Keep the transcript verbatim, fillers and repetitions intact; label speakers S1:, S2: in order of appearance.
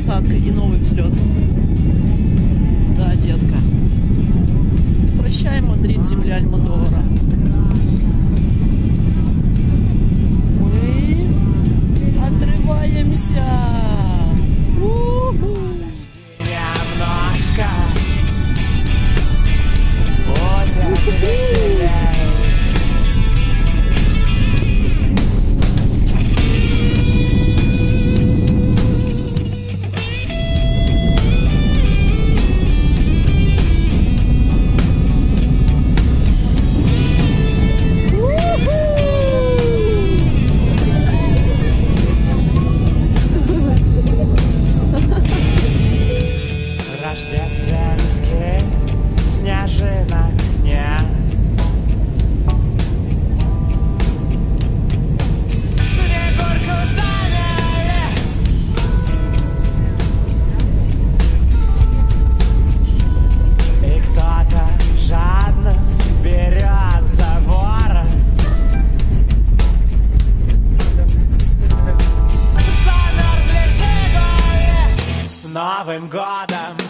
S1: посадка и новый взлет. Да, детка. Прощай, Мадрид, земля Альмодовара. Мы отрываемся. У-ху.
S2: Немножко будет веселее. Рождественский снежина нет. Снегурку заняли. И кто-то жадно берет за ворот. Замерзли жигули. С Новым годом!